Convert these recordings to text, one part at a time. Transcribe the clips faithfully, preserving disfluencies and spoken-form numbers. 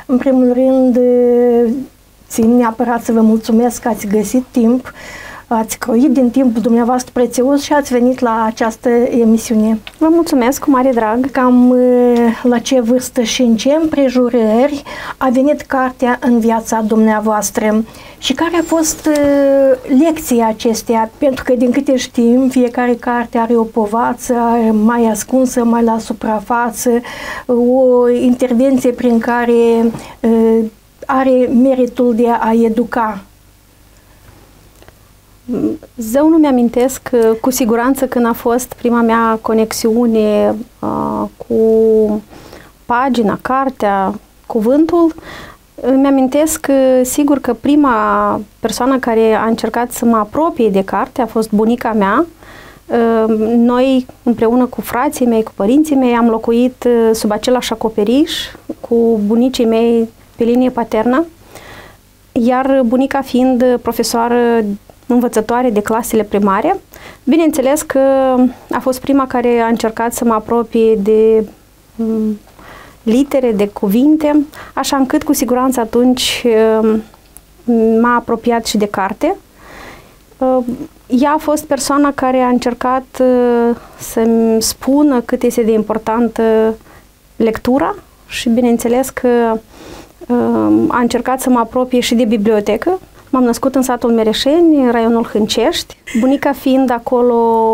În primul rând, țin neapărat să vă mulțumesc că ați găsit timp, ați croit din timpul dumneavoastră prețios și ați venit la această emisiune. Vă mulțumesc cu mare drag. Cam la ce vârstă și în ce împrejurări a venit cartea în viața dumneavoastră și care a fost lecția acesteia? Pentru că, din câte știm, fiecare carte are o povață mai ascunsă, mai la suprafață, o intervenție prin care are meritul de a educa. Zău nu mi-amintesc cu siguranță când a fost prima mea conexiune uh, cu pagina, cartea, cuvântul. Îmi amintesc sigur că prima persoană care a încercat să mă apropie de carte a fost bunica mea. Uh, noi, împreună cu frații mei, cu părinții mei, am locuit sub același acoperiș cu bunicii mei pe linie paternă, iar bunica fiind profesoară învățătoare de clasele primare. Bineînțeles că a fost prima care a încercat să mă apropie de litere, de cuvinte, așa încât cu siguranță atunci m-a apropiat și de carte. Ea a fost persoana care a încercat să-mi spună cât este de importantă lectura și bineînțeles că a încercat să mă apropie și de bibliotecă. M-am născut în satul Mereșeni, raionul Hâncești, bunica fiind acolo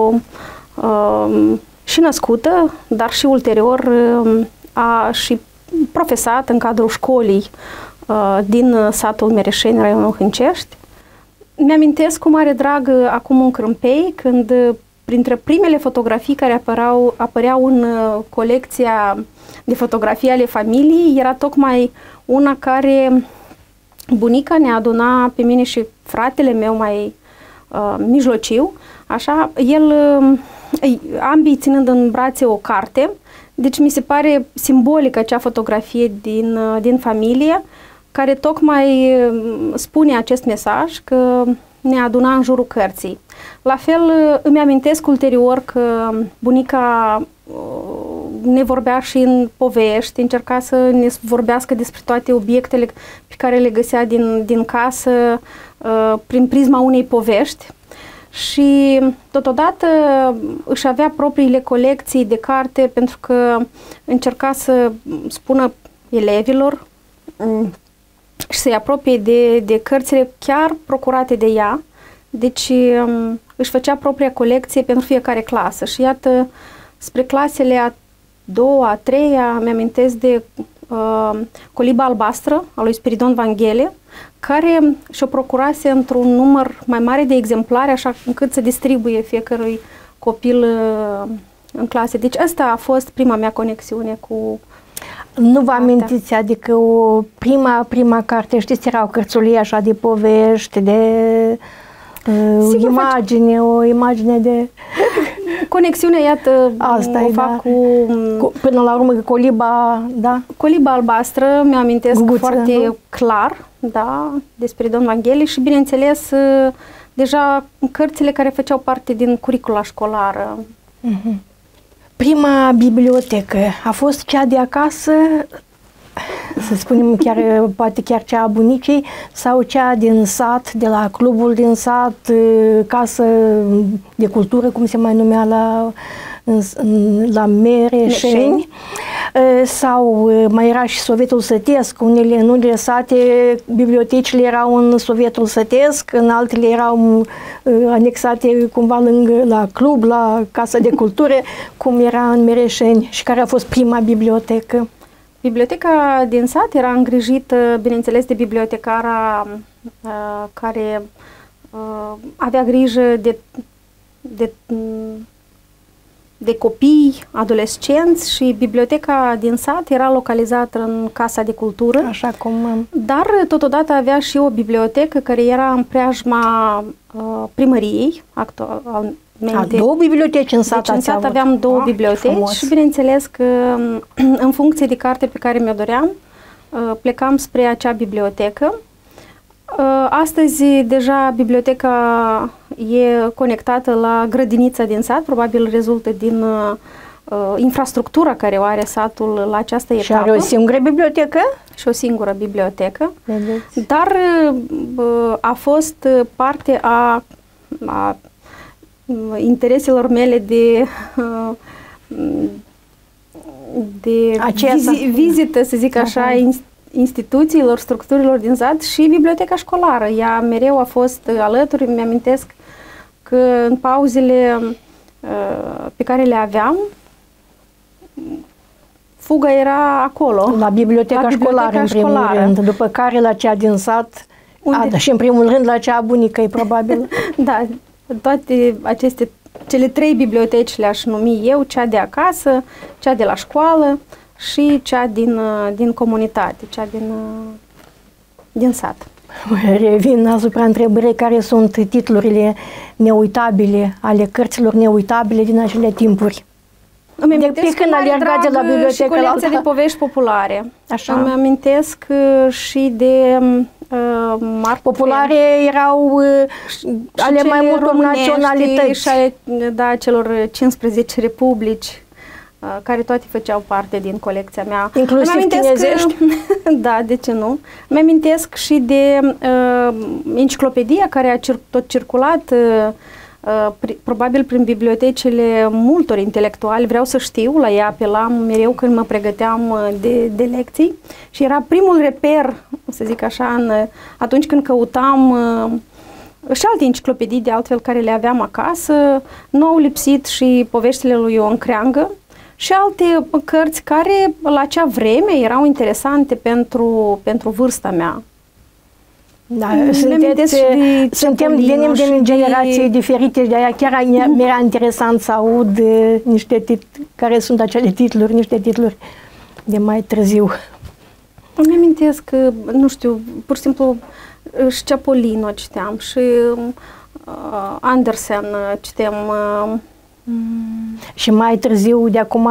uh, și născută, dar și ulterior uh, a și profesat în cadrul școlii uh, din satul Mereșeni, raionul Hâncești. Mi-amintesc cu mare drag uh, acum în Crâmpei, când uh, printre primele fotografii care apăreau, apăreau în uh, colecția de fotografii ale familiei, era tocmai una care bunica ne aduna pe mine și fratele meu mai uh, mijlociu, așa, el, uh, ambii ținând în brațe o carte, deci mi se pare simbolică acea fotografie din, uh, din familie, care tocmai uh, spune acest mesaj că ne aduna în jurul cărții. La fel, uh, îmi amintesc ulterior că bunica ne vorbea și în povești, încerca să ne vorbească despre toate obiectele pe care le găsea din, din casă prin prisma unei povești și totodată își avea propriile colecții de carte pentru că încerca să spună elevilor și să-i apropie de, de cărțile chiar procurate de ea, deci își făcea propria colecție pentru fiecare clasă și iată, spre clasele a doua, a treia, mi-amintesc de uh, Coliba albastră a lui Spiridon Vanghele, care și-o procurase într-un număr mai mare de exemplare, așa încât să distribuie fiecărui copil uh, în clase. Deci asta a fost prima mea conexiune cu Nu vă amintiți, adică o prima, prima carte, știți, erau cărțulii așa de povești, de uh, imagine, o imagine de... Conexiunea, iată, asta o e, fac da. cu, cu... Până la urmă, Coliba, da? Coliba albastră, mi-amintesc Guguță, foarte nu? clar, da, despre domnul Vanghele și, bineînțeles, deja cărțile care făceau parte din curicula școlară. Uh-huh. Prima bibliotecă a fost cea de acasă, să spunem chiar, poate chiar cea a bunicii, sau cea din sat, de la clubul din sat, casă de cultură, cum se mai numea la, la Mereșeni, sau mai era și Sovietul Sătesc. Unele, în unele sate bibliotecile erau în Sovietul Sătesc, în altele erau anexate cumva lângă la club, la casa de cultură, cum era în Mereșeni. Și care a fost prima bibliotecă? Biblioteca din sat era îngrijită, bineînțeles, de bibliotecara uh, care uh, avea grijă de, de, de copii, adolescenți și biblioteca din sat era localizată în Casa de Cultură. Așa cum... Dar totodată avea și o bibliotecă care era în preajma uh, primăriei actual. A, două biblioteci în sat. Deci în sat aveam două ah, biblioteci frumos. Și bineînțeles că în funcție de carte pe care mi-o doream, plecam spre acea bibliotecă. Astăzi deja biblioteca e conectată la grădinița din sat, probabil rezultă din uh, infrastructura care o are satul la această etapă. Și are o singură bibliotecă? Și o singură bibliotecă. Vedeți? Dar uh, a fost parte a, a intereselor mele de uh, de vizi, vizită, să zic așa, uh-huh. instituțiilor, structurilor din sat și biblioteca școlară. Ea mereu a fost alături. Îmi amintesc că în pauzele uh, pe care le aveam, fuga era acolo. La biblioteca, la biblioteca școlară, în primul școlară. rând, după care la cea din sat, a, și în primul rând la cea a bunicăi, probabil. Da, toate aceste, cele trei biblioteci le-aș numi eu, cea de acasă, cea de la școală și cea din, din comunitate, cea din, din sat. Revin asupra întrebării care sunt titlurile neuitabile ale cărților neuitabile din acele timpuri. Îmi de pe când alergat de la bibliotecă și colecția de povești populare. Așa. Îmi amintesc și de uh, marque. Populare erau uh, ale mai multor naționalități. Și ale, da, celor cincisprezece republici, uh, care toate făceau parte din colecția mea. Inclusiv chinezești. Că, da, de ce nu? Îmi amintesc și de uh, enciclopedia care a cir tot circulat uh, probabil prin bibliotecile multor intelectuali. Vreau să știu, la ea apelam mereu când mă pregăteam de, de lecții și era primul reper, să zic așa, în, atunci când căutam și alte enciclopedii de altfel care le aveam acasă. Nu au lipsit și poveștile lui Ion Creangă și alte cărți care la acea vreme erau interesante pentru, pentru vârsta mea. Da, sunteți, suntem venim din generații de... diferite, de aia chiar mi-era interesant să aud niște tit- care sunt acele titluri, niște titluri de mai târziu. Îmi amintesc că, nu știu, pur și simplu și Ciapolino citeam și uh, Andersen citeam. Uh, și mai târziu, de acum,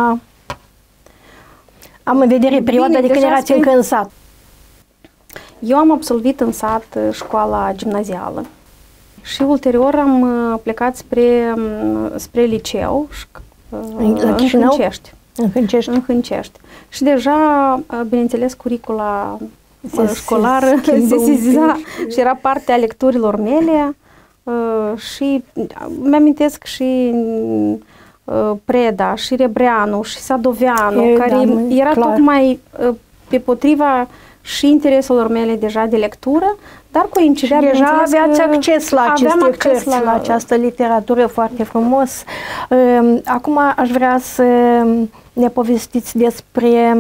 am în vedere perioada de când erați încă în sat. Eu am absolvit în sat școala gimnazială și ulterior am plecat spre, spre liceu în, în Hâncești. În Hâncești. În Hâncești. Și deja, bineînțeles, curicula se, școlară se, se sesiza și era parte a lecturilor mele și mi-amintesc și Preda, și Rebreanu, și Sadoveanu, e, care da, era clar. Tocmai pe potriva și intereselor mele deja de lectură, dar coincidea, și deja aveați acces la aceste cărți, la... la această literatură foarte frumos. Acum aș vrea să ne povestiți despre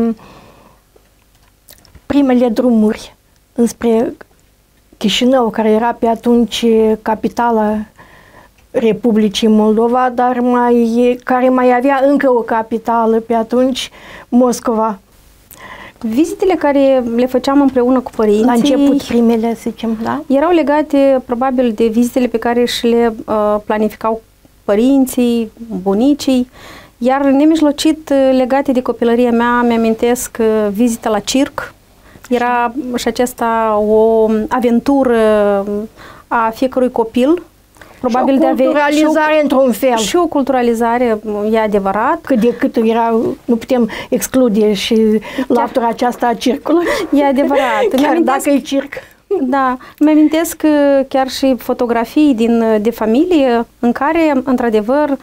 primele drumuri înspre Chișinău, care era pe atunci capitala Republicii Moldova, dar mai, care mai avea încă o capitală pe atunci, Moscova. Vizitele care le făceam împreună cu părinții... La început, primele, să zicem, da? Erau legate, probabil, de vizitele pe care și le uh, planificau părinții, bunicii, iar nemijlocit legate de copilăria mea, mi-amintesc uh, vizita la circ. Era și aceasta o aventură a fiecărui copil. Probabil și o culturalizare într-un fel. Și o culturalizare, e adevărat. Cât de cât era, nu putem exclude și latura aceasta a circului. E adevărat. Chiar dacă e circ. Da, îmi amintesc chiar și fotografii din, de familie în care, într-adevăr,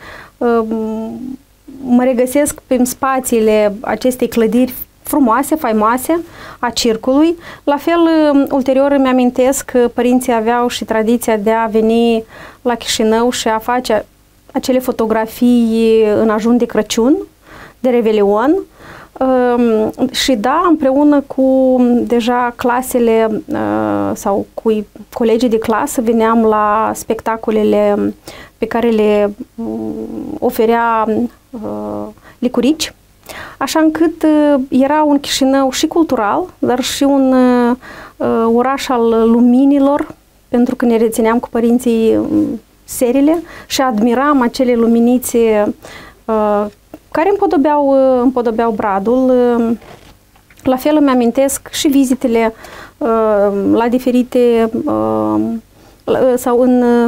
mă regăsesc prin spațiile acestei clădiri frumoase, faimoase a circului. La fel, ulterior îmi amintesc că părinții aveau și tradiția de a veni la Chișinău și a face acele fotografii în ajun de Crăciun, de Revelion. Și da, împreună cu deja clasele sau cu colegii de clasă veneam la spectacolele pe care le oferea Licurici. Așa încât uh, era un Chișinău și cultural, dar și un uh, oraș al luminilor, pentru că ne rețineam cu părinții serile și admiram acele luminițe uh, care împodobeau, uh, împodobeau Bradul. Uh, la fel îmi amintesc și vizitele uh, la diferite uh, sau în, uh,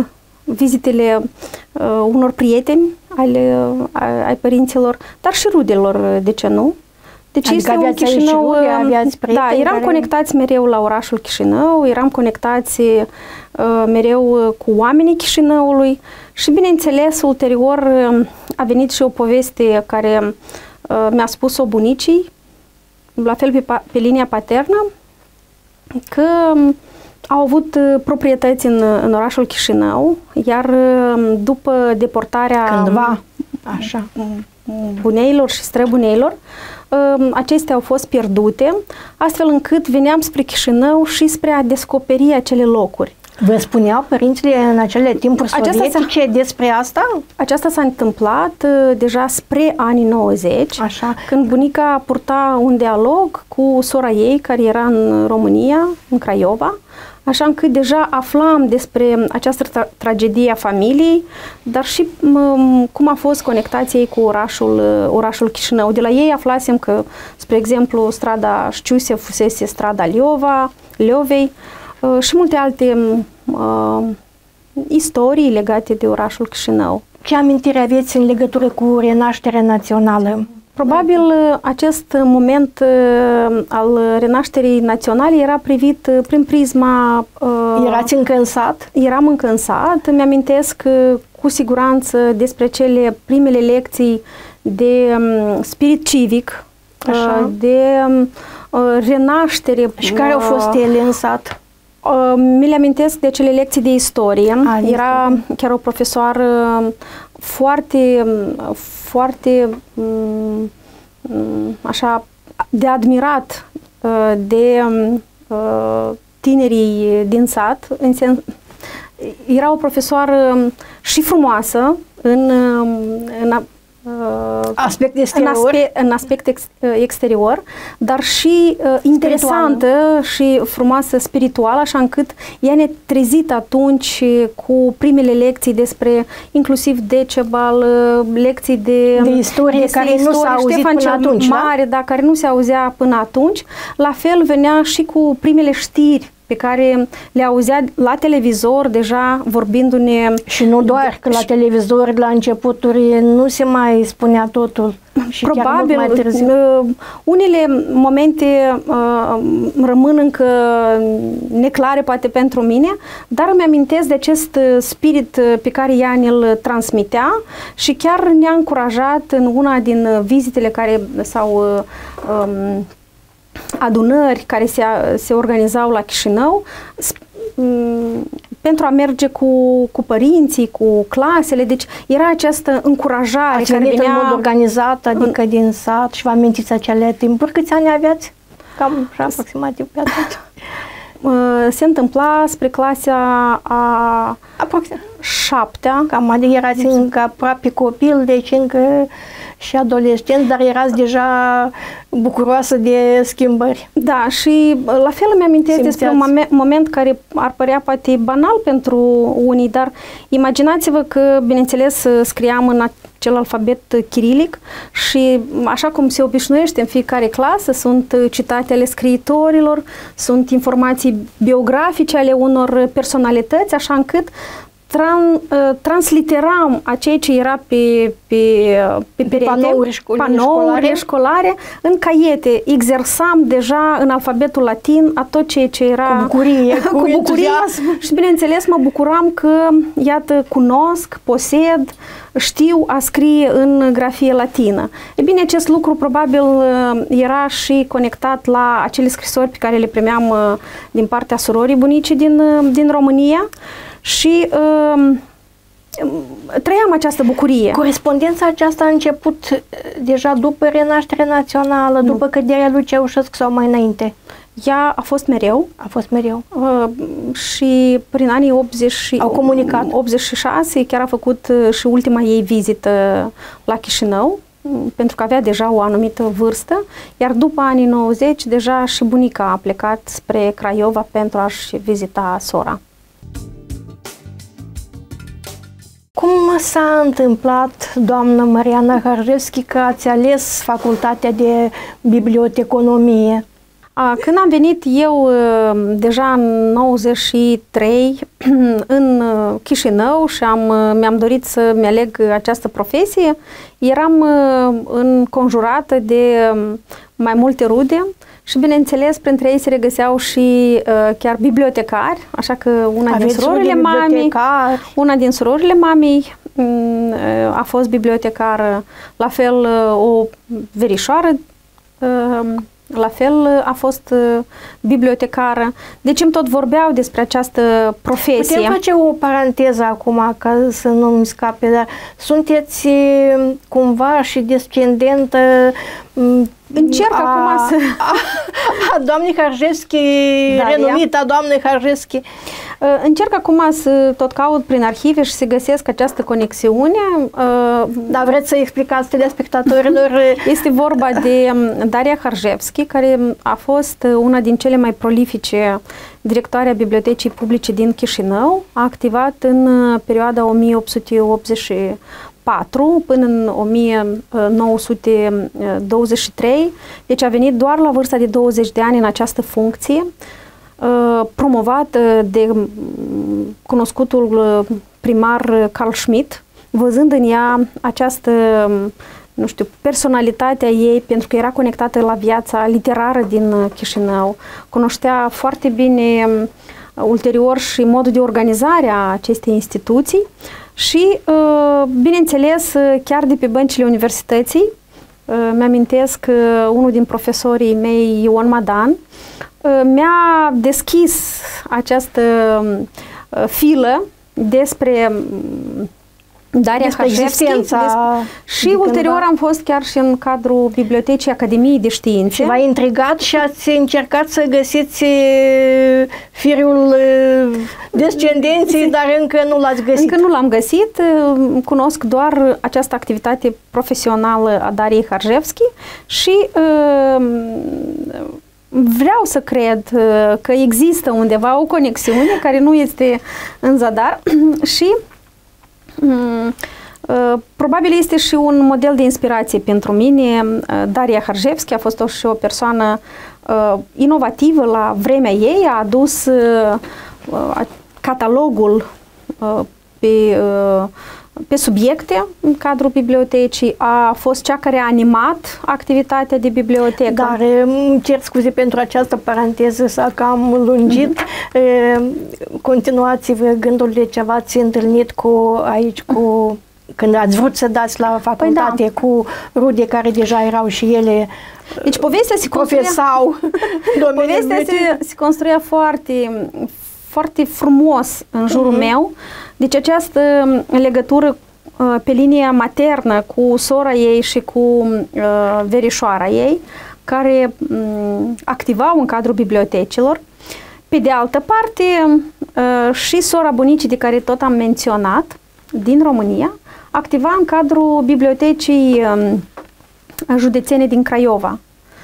vizitele uh, unor prieteni ale, uh, ai părinților, dar și rudelor, de ce nu? Deci adică este un Chișinău, rude, aveați prieteni da, eram care... conectați mereu la orașul Chișinău, eram conectați uh, mereu cu oamenii Chișinăului și, bineînțeles, ulterior uh, a venit și o poveste care uh, mi-a spus-o bunicii, la fel pe, pe linia paternă, că au avut proprietăți în, în orașul Chișinău, iar după deportarea cândva, așa, buneilor și străbuneilor, acestea au fost pierdute, astfel încât veneam spre Chișinău și spre a descoperi acele locuri. Vă spuneau părinții în acele timpuri sovietice despre asta? Aceasta s-a întâmplat uh, deja spre anii nouăzeci, așa, când bunica purta un dialog cu sora ei, care era în România, în Craiova, așa încât deja aflam despre această tra tragedie a familiei, dar și um, cum a fost conectația ei cu orașul, uh, orașul Chișinău. De la ei aflasem că, spre exemplu, strada Șciuse fusese strada Liova, Liovei, și multe alte uh, istorii legate de orașul Chișinău. Ce amintire aveți în legătură cu renașterea națională? Probabil acest moment uh, al renașterii naționale era privit prin prisma... Uh, Erați încă în sat? Eram încă în sat. Mi-amintesc uh, cu siguranță despre cele primele lecții de um, spirit civic, uh, de uh, renaștere. Și care au fost ele în sat? Uh, mi le amintesc de cele lecții de istorie. A, Era istorie. chiar o profesoară foarte, foarte așa, de admirat de tinerii din sat. În sens, era o profesoară și frumoasă în, în aspect exterior. În, aspe în aspect ex exterior, dar și uh, interesantă și frumoasă spiritual, așa încât ea ne-a trezit atunci cu primele lecții despre inclusiv Decebal, lecții de, de istorie de care istorie, nu s-a auzit Ștefan până cel atunci, Mare, da? Da, care nu se auzea până atunci. La fel venea și cu primele știri pe care le auzea la televizor deja vorbindu-ne. Și nu doar, că la televizor la începuturi nu se mai spunea totul. Și probabil uh, unele momente uh, rămân încă neclare poate pentru mine, dar îmi amintesc de acest spirit pe care ea ne-l transmitea și chiar ne-a încurajat în una din vizitele care s-au um, adunări care se, se organizau la Chișinău pentru a merge cu, cu părinții, cu clasele, deci era această încurajare. Ați venit în mod organizat, adică în... din sat, și vă amintiți acele timpuri? Câți ani aveați? Cam aproximativ pe atunci. Se întâmpla spre clasa a Aproxim. șaptea. Cam, adică erați încă aproape copil, deci încă și adolescent, dar erați deja bucuroasă de schimbări. Da, și la fel îmi amintesc despre un moment, moment care ar părea poate banal pentru unii, dar imaginați-vă că, bineînțeles, scriam în acel alfabet chirilic și așa cum se obișnuiește în fiecare clasă, sunt citate ale scriitorilor, sunt informații biografice ale unor personalități, așa încât Tran, transliteram a ceea ce era pe, pe, pe perete, panouri, școli, panourile școlare. școlare, în caiete. Exersam deja în alfabetul latin a tot ceea ce era cu bucurie, cu, cu bucurie și, bineînțeles, mă bucuram că, iată, cunosc, posed, știu a scrie în grafie latină. E bine, acest lucru probabil era și conectat la acele scrisori pe care le primeam din partea surorii bunicii din, din România. Și uh, trăiam această bucurie. Corespondența aceasta a început deja după renașterea națională, nu. după căderea lui Ceaușescu sau mai înainte? Ea a fost mereu. A fost mereu. Uh, și prin anii optzeci, au comunicat. optzeci și șase chiar a făcut și ultima ei vizită la Chișinău, pentru că avea deja o anumită vârstă, iar după anii nouăzeci deja și bunica a plecat spre Craiova pentru a-și vizita sora. Cum s-a întâmplat, doamnă Mariana Harjevski, că ați ales facultatea de biblioteconomie? Când am venit eu deja în nouăzeci și trei în Chișinău și am, mi-am dorit să-mi aleg această profesie, eram înconjurată de mai multe rude și, bineînțeles, printre ei se regăseau și chiar bibliotecari, așa că una Aveți din surorile mamei, una din surorile mamei a fost bibliotecară, la fel o verișoară, la fel a fost bibliotecară. Deci îmi tot vorbeau despre această profesie. Putem face o paranteză acum, ca să nu-mi scape, dar sunteți cumva și descendentă Încerc a, acum să... A, a doamnei Harjevski, da, renumita doamnei Harjevski. Încerc acum să tot caut prin arhive și să găsesc această conexiune. Dar vreți să explicați telespectatorilor? Este vorba de Daria Harjevski, care a fost una din cele mai prolifice directoare a Bibliotecii Publice din Chișinău. A activat în perioada o mie opt sute optzeci și patru până în o mie nouă sute douăzeci și trei, deci a venit doar la vârsta de douăzeci de ani în această funcție, promovat de cunoscutul primar Carl Schmitt, văzând în ea această, nu știu, personalitatea ei, pentru că era conectată la viața literară din Chișinău, cunoștea foarte bine ulterior și modul de organizare a acestei instituții și, bineînțeles, chiar de pe băncile universității, mi-amintesc că unul din profesorii mei, Ion Madan, mi-a deschis această filă despre Daria Harjevski și ulterior am fost chiar și în cadrul Bibliotecii Academiei de Științe. V-a intrigat și ați încercat să găsiți firul descendenței, dar încă nu l-ați găsit. Încă nu l-am găsit, cunosc doar această activitate profesională a Dariei Harjevski și vreau să cred că există undeva o conexiune care nu este în zadar și probabil este și un model de inspirație pentru mine. Daria Harjevski a fost o, și o persoană inovativă la vremea ei, a adus catalogul pe pe subiecte în cadrul bibliotecii, a fost cea care a animat activitatea de bibliotecă. Dar îmi cer scuze pentru această paranteză, s-a cam lungit. Mm-hmm. Continuați-vă gândurile ce v-ați întâlnit cu aici cu când ați vrut să dați la facultate, păi da, cu rude care deja erau și ele. Deci povestea se profesau. Povestea se, se construia foarte, foarte frumos în jurul mm-hmm. meu. Deci această legătură uh, pe linia maternă cu sora ei și cu uh, verișoara ei, care um, activau în cadrul bibliotecilor. Pe de altă parte, uh, și sora bunicii de care tot am menționat, din România, activa în cadrul bibliotecii um, județene din Craiova.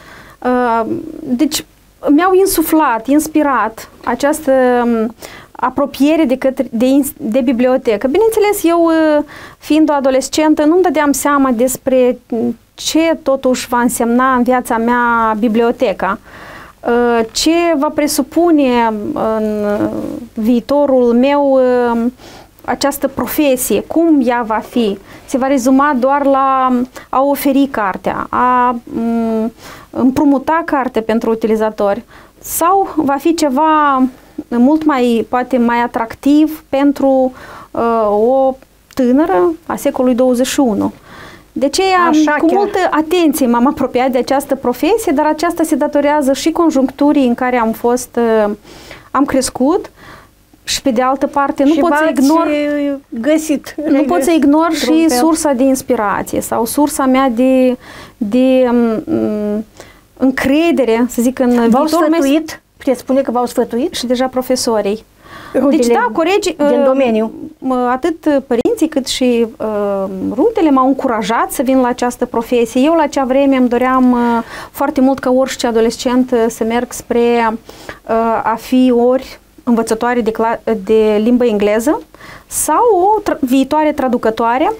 Uh, deci mi-au insuflat, inspirat această um, apropiere de, către, de, de bibliotecă. Bineînțeles, eu, fiind o adolescentă, nu-mi dădeam seama despre ce totuși va însemna în viața mea biblioteca, ce va presupune în viitorul meu această profesie, cum ea va fi. Se va rezuma doar la a oferi cartea, a împrumuta carte pentru utilizatori, sau va fi ceva mult mai, poate mai atractiv pentru uh, o tânără a secolului douăzeci și unu. De aceea, Așa cu chiar. multă atenție m-am apropiat de această profesie, dar aceasta se datorează și conjuncturii în care am fost, uh, am crescut și pe de altă parte nu și pot să ignor găsit. Nu pot să ignor și fel. sursa de inspirație sau sursa mea de, de um, încredere, să zic, în V-au sfătuit? Puteți spune că v-au sfătuit? Și deja profesorii. Rudele deci da, colegii, din domeniu. Atât părinții cât și uh, rudele m-au încurajat să vin la această profesie. Eu la acea vreme îmi doream uh, foarte mult ca orice adolescent uh, să merg spre uh, a fi ori învățătoare de, de limbă engleză sau o tra viitoare traducătoare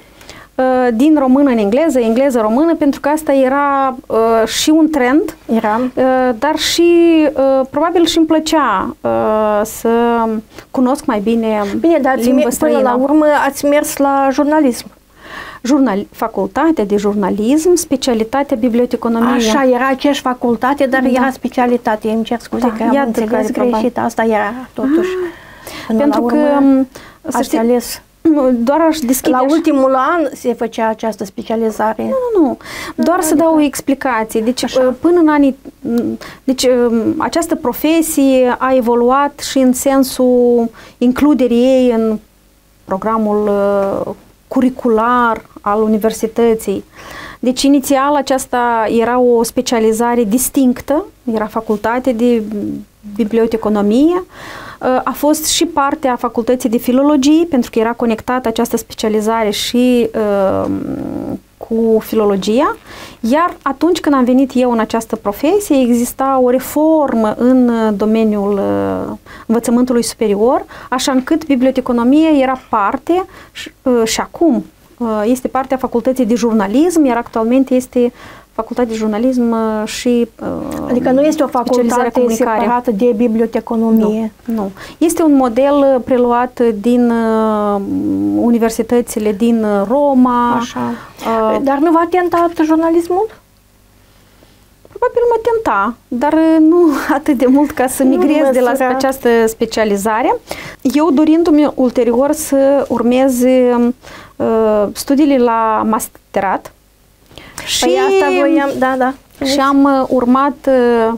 din română în engleză, engleză-română, pentru că asta era uh, și un trend, era. Uh, dar și uh, probabil și îmi plăcea uh, să cunosc mai bine Bine, dar limbă străină. Până la urmă ați mers la jurnalism. Jurnal, facultatea de jurnalism, specialitatea biblioteconomie. Așa, era aceeași facultate, dar da. era specialitate. Îmi cer scuze da, că am înțeles greșit. Asta era totuși. Ah, pentru că să știi, ales. Doar aș deschide La aș... ultimul an se făcea această specializare. Nu, nu, nu. Doar da, să adică... dau o explicație. Deci, așa. Până în anii... Deci, această profesie a evoluat și în sensul includerii ei în programul curricular al universității. Deci, inițial, aceasta era o specializare distinctă, era facultate de biblioteconomie, a fost și parte a facultății de filologie, pentru că era conectată această specializare și uh, cu filologia, iar atunci când am venit eu în această profesie, exista o reformă în domeniul uh, învățământului superior, așa încât biblioteconomie era parte și, uh, și acum uh, este parte a facultății de jurnalism, iar actualmente este facultatea de jurnalism și uh, adică nu este o facultate separată de biblioteconomie. Nu, nu. Este un model preluat din uh, universitățile din Roma. Așa. Uh, dar nu v-a tentat jurnalismul? Probabil mă tenta, dar nu atât de mult ca să migrez de la această specializare. Eu dorindu-mi ulterior să urmez uh, studiile la masterat. Și, păi asta voiam, da, da. Și am urmat uh,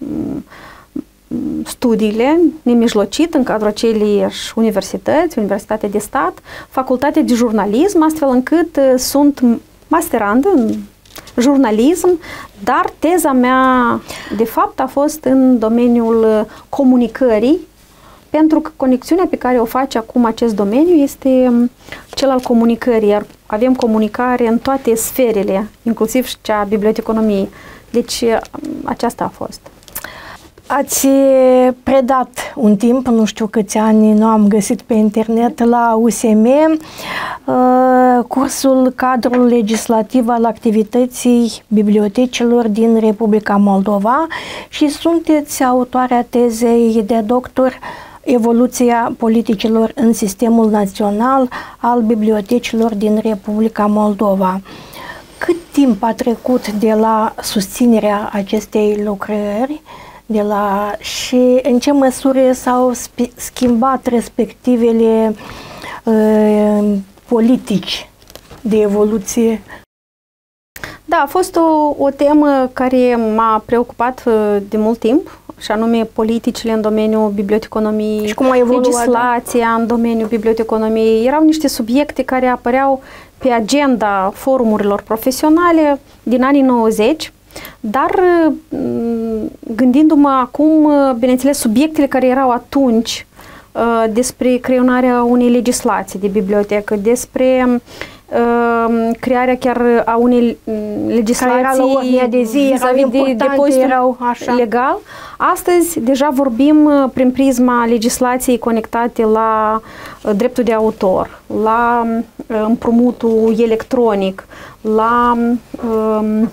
studiile nemijlocit în cadrul aceleiași universități, Universitatea de Stat, Facultatea de Jurnalism, astfel încât uh, sunt masterandă în jurnalism, dar teza mea, de fapt, a fost în domeniul comunicării, pentru că conexiunea pe care o face acum acest domeniu este cel al comunicării, iar avem comunicare în toate sferele, inclusiv și cea a biblioteconomiei. Deci aceasta a fost. Ați predat un timp, nu știu câți ani, nu am găsit pe internet, la U S M, cursul Cadrul legislativ al activității bibliotecilor din Republica Moldova și sunteți autoarea tezei de doctor Evoluția politicilor în sistemul național al bibliotecilor din Republica Moldova. Cât timp a trecut de la susținerea acestei lucrări de la, și în ce măsură s-au schimbat respectivele uh, politici de evoluție? Da, a fost o, o temă care m-a preocupat uh, de mult timp, și anume politicile în domeniul biblioteconomiei, și cum a evoluat, legislația în domeniul biblioteconomiei. Erau niște subiecte care apăreau pe agenda forumurilor profesionale din anii nouăzeci, dar gândindu-mă acum, bineînțeles, subiectele care erau atunci despre creionarea unei legislații de bibliotecă, despre crearea chiar a unei legislații de zi, vis-a-vis de depozitul erau așa. legal. Astăzi deja vorbim prin prisma legislației conectate la dreptul de autor, la împrumutul electronic, la um,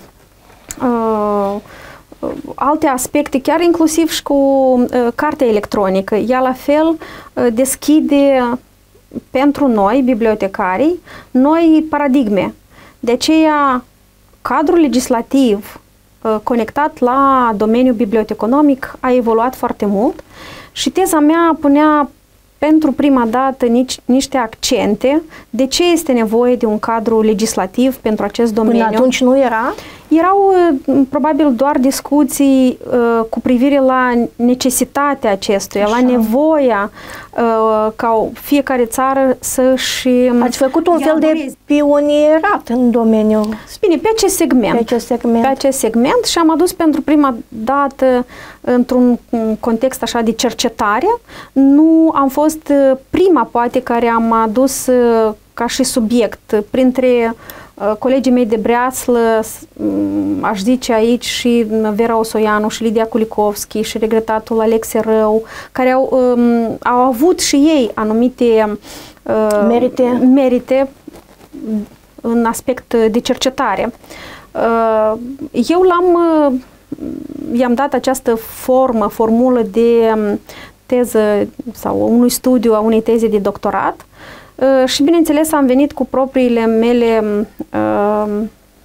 uh, alte aspecte, chiar inclusiv și cu uh, cartea electronică. Ea la fel uh, deschide pentru noi, bibliotecarii, noi paradigme. De aceea, cadrul legislativ uh, conectat la domeniul biblioteconomic a evoluat foarte mult și teza mea punea pentru prima dată nici, niște accente de ce este nevoie de un cadru legislativ pentru acest domeniu. Până atunci nu era? Erau probabil doar discuții uh, cu privire la necesitatea acestuia, așa, la nevoia uh, ca fiecare țară să-și... Ați făcut un fel de pionierat în domeniu. Bine, pe acest segment. Pe acest segment. Pe acest segment și am adus pentru prima dată într-un context așa de cercetare. Nu am fost prima, poate, care am adus ca și subiect printre colegii mei de breaslă, aș zice aici și Vera Osoianu și Lidia Kulikovski și regretatul Alexe Rău, care au, um, au avut și ei anumite uh, merite, merite în aspect de cercetare. Eu l-am, i-am dat această formă, formulă de teză sau unui studiu a unei teze de doctorat și, bineînțeles, am venit cu propriile mele uh,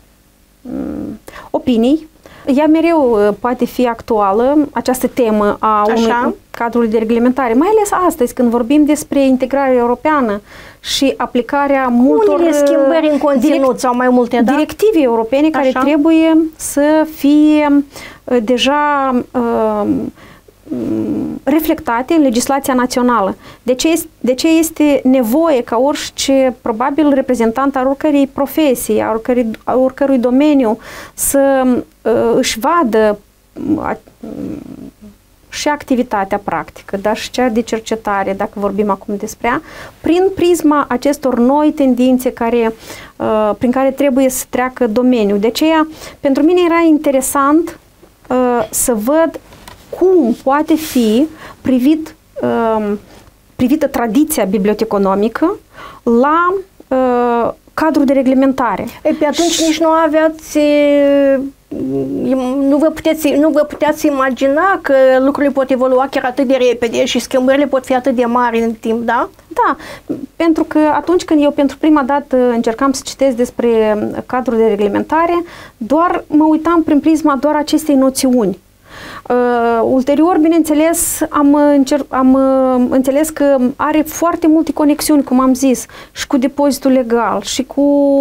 opinii. Ea mereu poate fi actuală, această temă a Așa. unui cadrului de reglementare, mai ales astăzi, când vorbim despre integrarea europeană și aplicarea multor Unele schimbări în conținut direct, sau mai multe, da? directive europene Așa. care trebuie să fie deja uh, reflectate în legislația națională. De ce, este, de ce este nevoie ca orice, probabil, reprezentant al oricărei profesii, al oricărui, al oricărui domeniu să uh, își vadă uh, și activitatea practică, dar și cea de cercetare, dacă vorbim acum despre ea, prin prisma acestor noi tendințe care, uh, prin care trebuie să treacă domeniul. De aceea, pentru mine era interesant uh, să văd cum poate fi privit, uh, privită tradiția biblioteconomică la uh, cadrul de reglementare. Ei, pe atunci și nici nu aveați, nu vă, puteți, nu vă puteți imagina că lucrurile pot evolua chiar atât de repede și schimbările pot fi atât de mari în timp, da? Da, pentru că atunci când eu pentru prima dată încercam să citesc despre cadrul de reglementare, doar mă uitam prin prisma doar acestei noțiuni. Uh, ulterior, bineînțeles, am, am uh, înțeles că are foarte multe conexiuni, cum am zis, și cu depozitul legal, și cu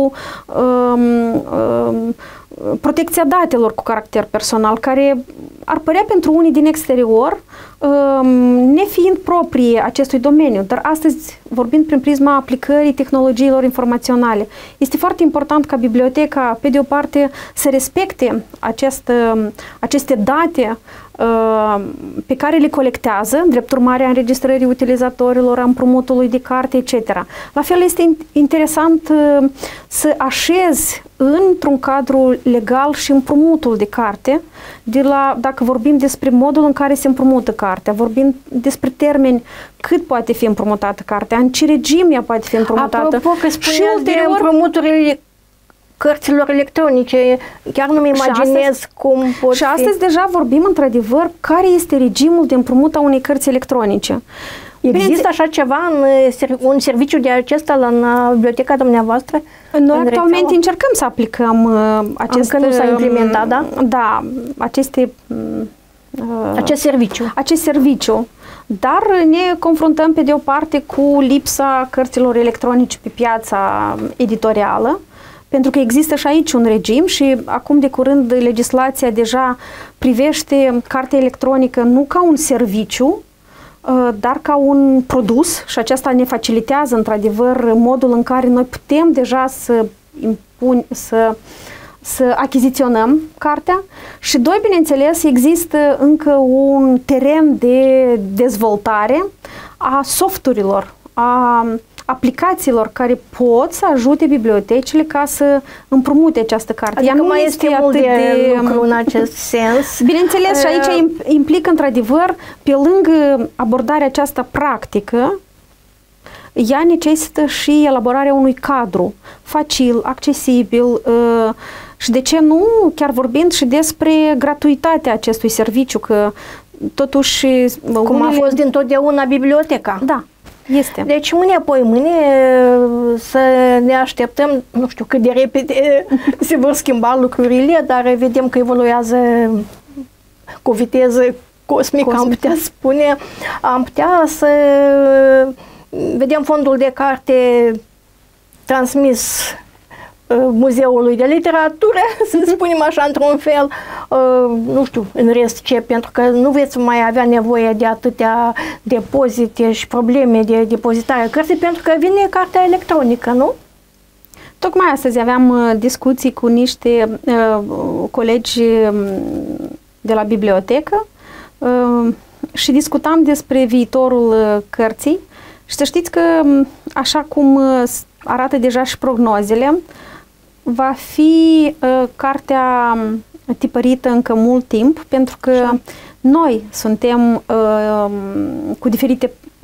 uh, uh, protecția datelor cu caracter personal, care ar părea pentru unii din exterior uh, nefiind proprie acestui domeniu, dar astăzi, vorbind prin prisma aplicării tehnologiilor informaționale, este foarte important ca biblioteca, pe de o parte, să respecte acest, aceste date uh, pe care le colectează, drept urmare a înregistrării utilizatorilor, a împrumutului de carte, et cetera. La fel este interesant uh, să așezi într-un cadru legal și împrumutul de carte, de la, dacă vorbim despre modul în care se împrumută cartea, vorbim despre termeni, cât poate fi împrumutată cartea, în ce regim ea poate fi împrumutată. Apropo că spuneați de împrumuturile cărților electronice, chiar nu-mi imaginez astăzi, cum pot Și astăzi fi. deja vorbim într-adevăr care este regimul de împrumut a unei cărți electronice. Există așa ceva în un serviciu de acesta în biblioteca dumneavoastră? Noi în actualmente rețeaua? încercăm să aplicăm uh, acest... Încă nu s-a implementat, da? Da, aceste... Uh, acest serviciu. Acest serviciu. Dar ne confruntăm pe de o parte cu lipsa cărților electronice pe piața editorială, pentru că există și aici un regim și acum de curând legislația deja privește cartea electronică nu ca un serviciu, dar ca un produs și aceasta ne facilitează într-adevăr modul în care noi putem deja să, impun, să, să achiziționăm cartea și doi, bineînțeles, există încă un teren de dezvoltare a softurilor, a aplicațiilor care pot să ajute bibliotecile ca să împrumute această carte. Adică Ea nu mai este, este atât de, de lucru în acest sens. Bineînțeles, și aici implică într-adevăr, pe lângă abordarea aceasta practică, ea necesită și elaborarea unui cadru facil, accesibil și de ce nu, chiar vorbind și despre gratuitatea acestui serviciu, că totuși... Cum unele... a fost dintotdeauna biblioteca. Da. Este. Deci mâine apoi mâine să ne așteptăm, nu știu cât de repede se vor schimba lucrurile, dar vedem că evoluează cu viteză cosmică, Cosmic. am putea spune. Am putea să vedem fondul de carte transmis Muzeului de Literatură, să spunem așa, într-un fel, nu știu, în rest ce, pentru că nu veți mai avea nevoie de atâtea depozite și probleme de depozitare a cărții, pentru că vine cartea electronică, nu? Tocmai astăzi aveam discuții cu niște uh, colegi de la bibliotecă uh, și discutam despre viitorul cărții și să știți că, așa cum arată deja și prognozele, va fi uh, cartea tipărită încă mult timp, pentru că Așa. noi suntem uh, cu diferite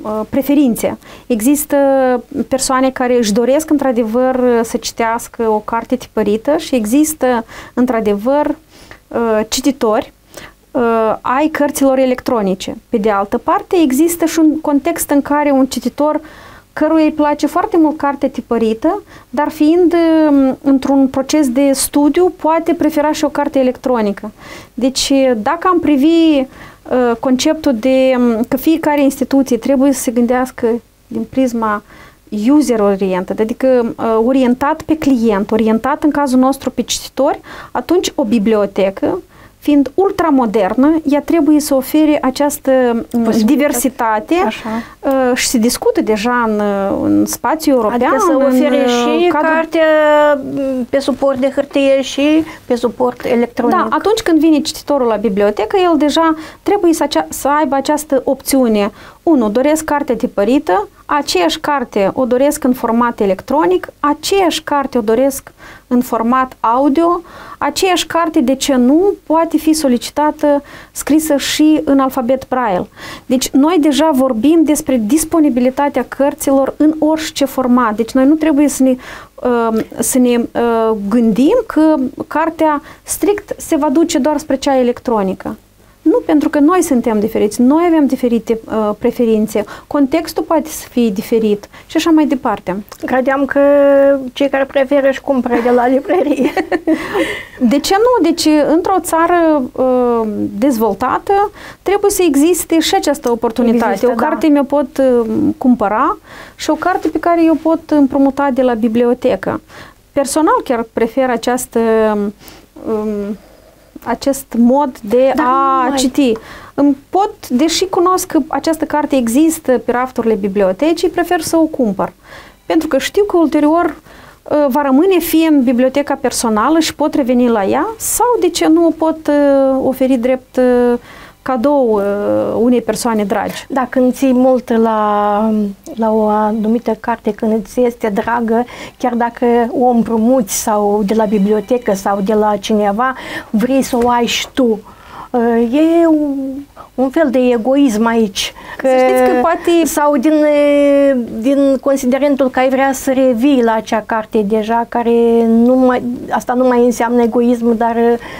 preferințe. Există persoane care își doresc într-adevăr să citească o carte tipărită și există într-adevăr cititori ai cărților electronice. Pe de altă parte, există și un context în care un cititor căruia îi place foarte mult cartea tipărită, dar fiind într-un proces de studiu, poate prefera și o carte electronică. Deci, dacă am privi conceptul de că fiecare instituție trebuie să se gândească din prisma user-orientat, adică orientat pe client, orientat în cazul nostru pe cititori, atunci o bibliotecă, fiind ultramodernă, ea trebuie să ofere această diversitate. Așa. Și se discută deja în, în spațiul european. Adică să ofere și cadrul... cartea pe suport de hârtie și pe suport electronic. Da, atunci când vine cititorul la bibliotecă, el deja trebuie să, acea, să aibă această opțiune. unu. Doresc carte tipărită, aceeași carte o doresc în format electronic, aceeași carte o doresc în format audio, aceeași carte, de ce nu, poate fi solicitată, scrisă și în alfabet Braille. Deci noi deja vorbim despre disponibilitatea cărților în orice format. Deci noi nu trebuie să ne, uh, să ne uh, gândim că cartea strict se va duce doar spre cea electronică. Nu, pentru că noi suntem diferiți, noi avem diferite uh, preferințe, contextul poate să fie diferit și așa mai departe. Credeam că cei care preferă își cumpără de la librărie. De ce nu? Deci, într-o țară uh, dezvoltată, trebuie să existe și această oportunitate. Există, o carte da. mi-o pot uh, cumpăra și o carte pe care eu pot împrumuta de la bibliotecă. Personal chiar prefer această... Um, acest mod de da, a mai. citi. Îmi pot, deși cunosc că această carte există pe rafturile bibliotecii, prefer să o cumpăr. Pentru că știu că ulterior va rămâne fie în biblioteca personală și pot reveni la ea, sau de ce nu o pot oferi drept cadou unei persoane dragi. Da, când ții mult la, la o anumită carte, când îți este dragă, chiar dacă o împrumuți sau de la bibliotecă sau de la cineva, vrei să o ai și tu. E un, un fel de egoism aici. Că, să știți că poate... Sau din, din considerentul că ai vrea să revii la acea carte deja, care nu mai, asta nu mai înseamnă egoism, dar...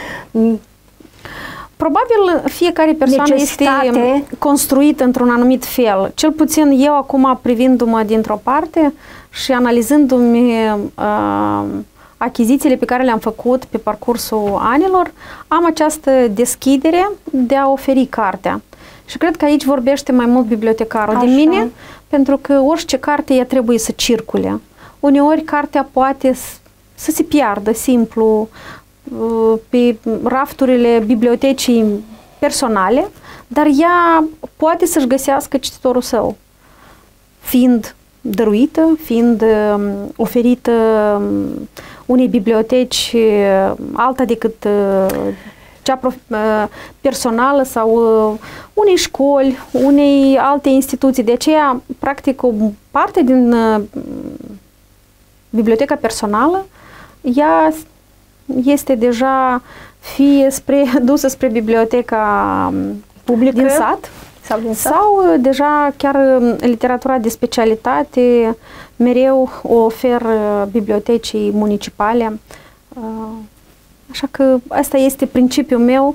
Probabil fiecare persoană necesitate. Este construită într-un anumit fel. Cel puțin eu acum, privindu-mă dintr-o parte și analizându-mi uh, achizițiile pe care le-am făcut pe parcursul anilor, am această deschidere de a oferi cartea. Și cred că aici vorbește mai mult bibliotecarul de mine, pentru că orice carte ea trebuie să circule. Uneori cartea poate să se piardă simplu pe rafturile bibliotecii personale, dar ea poate să-și găsească cititorul său, fiind dăruită, fiind uh, oferită unei biblioteci uh, alta decât uh, cea uh, personală sau uh, unei școli, unei alte instituții. De aceea, practic, o parte din uh, biblioteca personală, ea este deja fie spre, dusă spre biblioteca publică din sat, sau, din sat, sau deja chiar literatura de specialitate mereu o ofer bibliotecii municipale. Așa că asta este principiul meu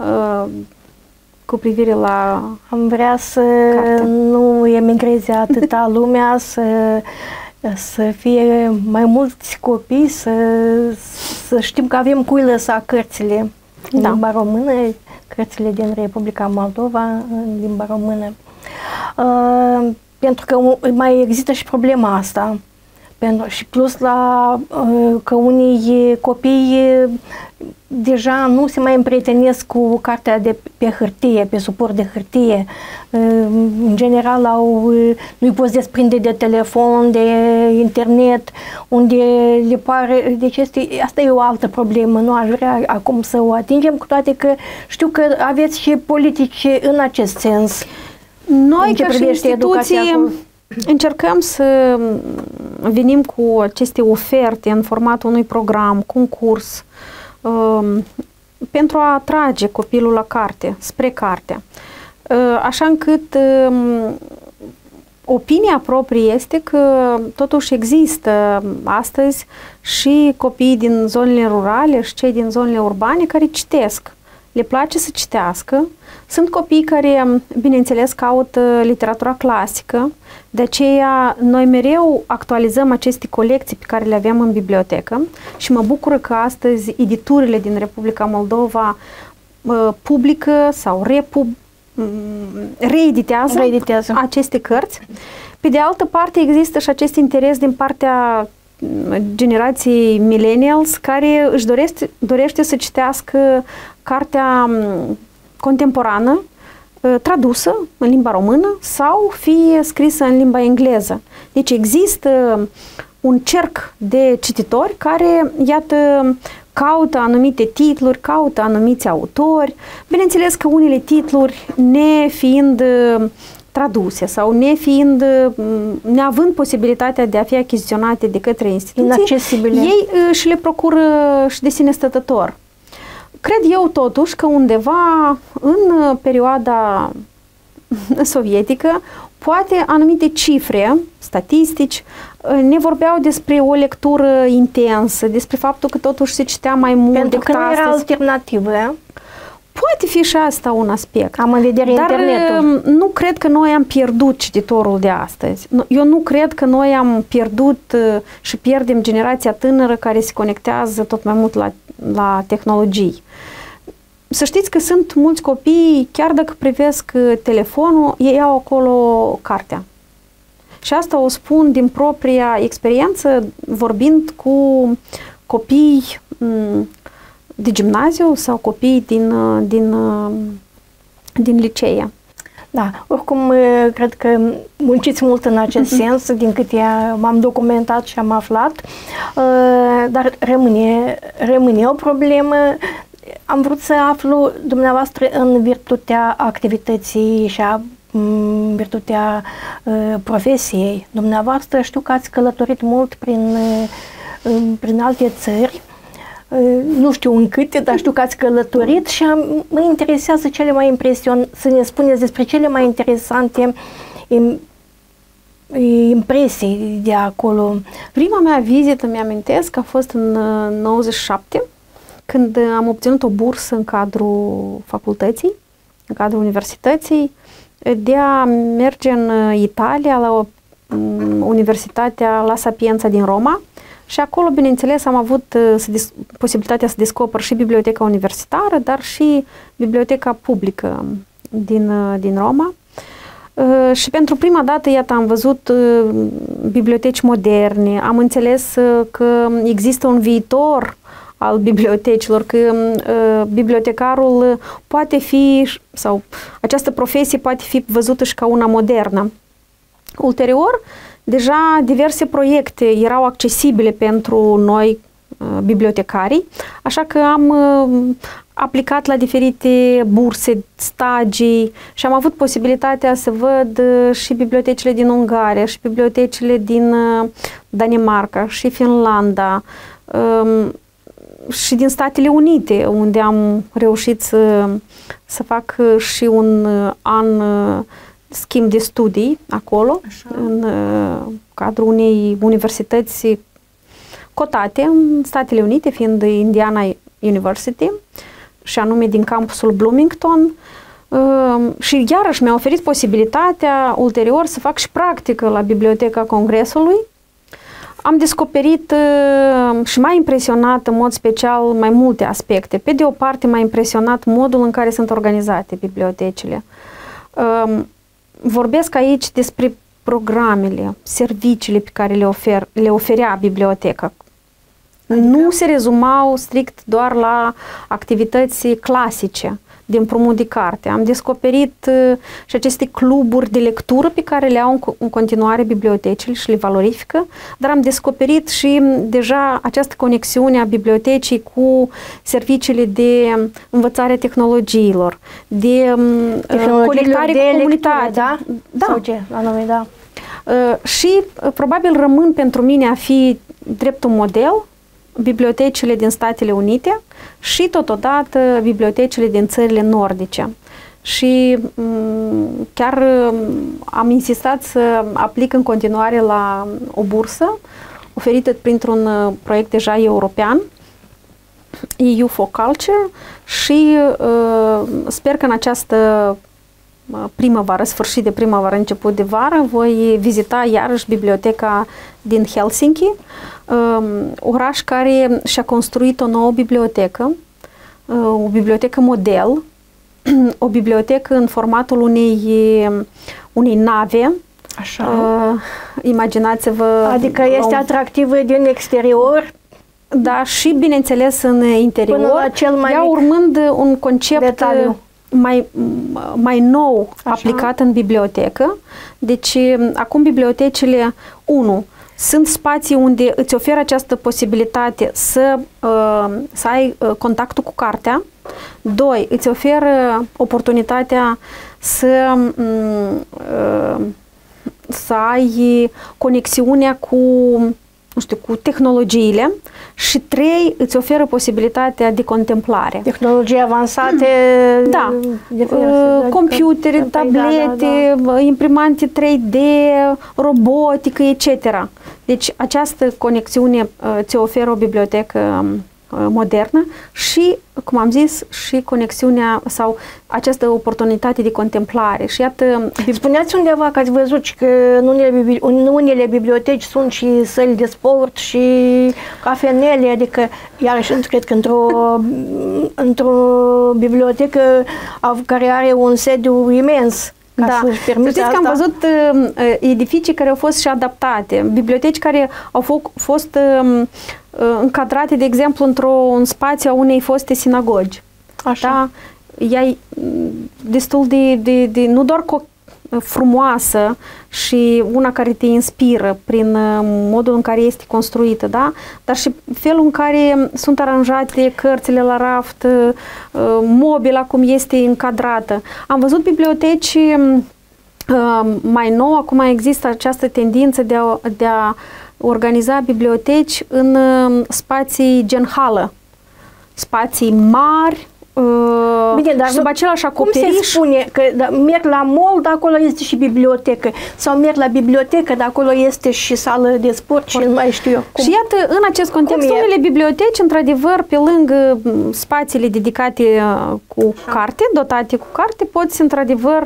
cu privire la am vrea să carte. Nu emigreze atâta lumea, să să fie mai mulți copii, să, să știm că avem cui lăsa cărțile în da. limba română, cărțile din Republica Moldova în limba română. Uh, pentru că mai există și problema asta. Pentru, și plus la uh, că unii copii deja nu se mai împrietenesc cu cartea de pe hârtie, pe suport de hârtie. Uh, în general au, nu-i poți desprinde de telefon, de internet, unde le pare... Deci este, asta e o altă problemă. Nu aș vrea acum să o atingem, cu toate că știu că aveți și politici în acest sens. Noi, ca și instituții, încercăm să venim cu aceste oferte în formatul unui program, concurs, um, pentru a atrage copilul la carte, spre carte. Uh, așa încât um, opinia proprie este că totuși există astăzi și copii din zonele rurale și cei din zonele urbane care citesc. Le place să citească. Sunt copii care, bineînțeles, caută literatura clasică, de aceea noi mereu actualizăm aceste colecții pe care le avem în bibliotecă și mă bucură că astăzi editurile din Republica Moldova publică sau repub, reeditează, reeditează aceste cărți. Pe de altă parte, există și acest interes din partea generației millennials care își dorește, dorește să citească cartea contemporană tradusă în limba română sau fie scrisă în limba engleză. Deci există un cerc de cititori care, iată, caută anumite titluri, caută anumiți autori. Bineînțeles că unele titluri, nefiind traduse sau nefiind, neavând posibilitatea de a fi achiziționate de către instituții, inaccesibile, ei și le procură și de sine stătător. Cred eu totuși că undeva în perioada sovietică, poate anumite cifre, statistici, ne vorbeau despre o lectură intensă, despre faptul că totuși se citea mai mult pentru decât că nu era astăzi. alternativă. Poate fi și asta un aspect. Am în vedere Dar internetul. nu cred că noi am pierdut cititorul de astăzi. Eu nu cred că noi am pierdut și pierdem generația tânără care se conectează tot mai mult la, la tehnologii. Să știți că sunt mulți copii, chiar dacă privesc telefonul, ei au acolo cartea. Și asta o spun din propria experiență, vorbind cu copii de gimnaziu sau copii din, din, din licee. Da, oricum cred că munciți mult în acest sens, din câte m-am documentat și am aflat, dar rămâne, rămâne o problemă. Am vrut să aflu dumneavoastră în virtutea activității și a în virtutea uh, profesiei dumneavoastră. Știu că ați călătorit mult prin, uh, prin alte țări, uh, nu știu în câte, dar știu că ați călătorit și am, mă interesează cele mai impresion, să ne spuneți despre cele mai interesante im, impresii de acolo. Prima mea vizită, mi-amintesc, a fost în nouăzeci și șapte, când am obținut o bursă în cadrul facultății, în cadrul universității, de a merge în Italia, la o, Universitatea La Sapienza din Roma și acolo, bineînțeles, am avut să posibilitatea să descoper și biblioteca universitară, dar și biblioteca publică din, din Roma. Și pentru prima dată, iată, am văzut biblioteci moderne, am înțeles că există un viitor al bibliotecilor, că uh, bibliotecarul poate fi, sau această profesie poate fi văzută și ca una modernă. Ulterior, deja diverse proiecte erau accesibile pentru noi, uh, bibliotecarii, așa că am uh, aplicat la diferite burse, stagii și am avut posibilitatea să văd uh, și bibliotecile din Ungaria, și bibliotecile din uh, Danemarca, și Finlanda, uh, și din Statele Unite, unde am reușit să, să fac și un an schimb de studii acolo, așa, în cadrul unei universități cotate în Statele Unite, fiind Indiana University, și anume din campusul Bloomington. Și iarăși mi-a oferit posibilitatea ulterior să fac și practică la Biblioteca Congresului. Am descoperit uh, și m-a impresionat în mod special mai multe aspecte. Pe de o parte m-a impresionat modul în care sunt organizate bibliotecile. Uh, vorbesc aici despre programele, serviciile pe care le, ofer, le oferea biblioteca. Adică? Nu se rezumau strict doar la activități clasice de împrumut de carte. Am descoperit uh, și aceste cluburi de lectură pe care le au în, în continuare bibliotecile și le valorifică, dar am descoperit și deja această conexiune a bibliotecii cu serviciile de învățare tehnologiilor, de uh, conectare de cu comunitatea. Da? Da. Sau ce? La noi, da. Uh, și uh, probabil rămân pentru mine a fi drept un model bibliotecile din Statele Unite și totodată bibliotecile din țările nordice. și chiar am insistat să aplic în continuare la o bursă oferită printr-un proiect deja european, E U for Culture, și uh, sper că în această primăvară, sfârșit de primăvară, început de vară, voi vizita iarăși biblioteca din Helsinki, uh, oraș care și-a construit o nouă bibliotecă, uh, o bibliotecă model, o bibliotecă în formatul unei, unei nave. Așa. Uh, imaginați-vă... Adică este atractivă din exterior. Da, și bineînțeles în interior, până la cel mai ea urmând un concept detaliu. mai, mai nou. Așa. Aplicat în bibliotecă. Deci, acum bibliotecile, unu, sunt spații unde îți oferă această posibilitate să, uh, să ai uh, contactul cu cartea. Doi, îți oferă oportunitatea să, uh, să ai conexiunea cu, nu știu, cu tehnologiile. Și trei, îți oferă posibilitatea de contemplare. Tehnologii avansate, da, diverse, uh, computere, da, tablete, da, da. imprimante trei D, robotică, et cetera. Deci această conexiune uh, ți oferă o bibliotecă uh, modernă și, cum am zis, și conexiunea sau această oportunitate de contemplare. Și iată... Spuneați undeva că ați văzut că în unele, în unele biblioteci sunt și săli de sport și cafenele, adică iarăși cred că într-o într-o bibliotecă care are un sediu imens. Da, să știți că am văzut uh, edificii care au fost și adaptate, biblioteci care au fost uh, încadrate, de exemplu, într-un spațiu a unei foste sinagogi. Așa. Da? Ea e destul de, de, de, nu doar frumoasă și una care te inspiră prin modul în care este construită, da? Dar și felul în care sunt aranjate cărțile la raft, mobila cum este încadrată. Am văzut biblioteci mai nou, acum există această tendință de a, de a organiza biblioteci în spații gen hală, spații mari, bine, dar sub același acoperiș. Cum se spune că da, merg la mall, dar acolo este și bibliotecă, sau merg la bibliotecă, dar acolo este și sală de sport și nu mai știu eu. Cum? Și iată, în acest context, unele biblioteci, într-adevăr, pe lângă spațiile dedicate cu carte, dotate cu carte, poți, într-adevăr,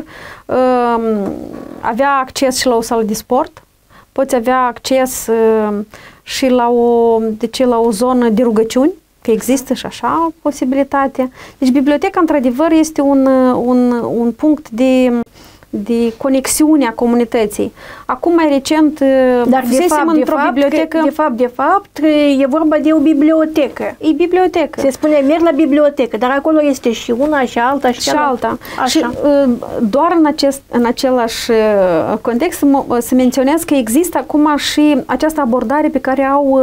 avea acces și la o sală de sport, poți avea acces și la o, de ce, la o zonă de rugăciuni, că există și așa o posibilitate. Deci biblioteca, într-adevăr, este un, un, un punct de, de conexiune a comunității. Acum, mai recent, dar de fapt, într-o bibliotecă... De fapt, de fapt, e vorba de o bibliotecă. E bibliotecă. Se spune, merg la bibliotecă, dar acolo este și una, și alta, și, și alta. Așa. Și doar în, acest, în același context să menționez că există acum și această abordare pe care au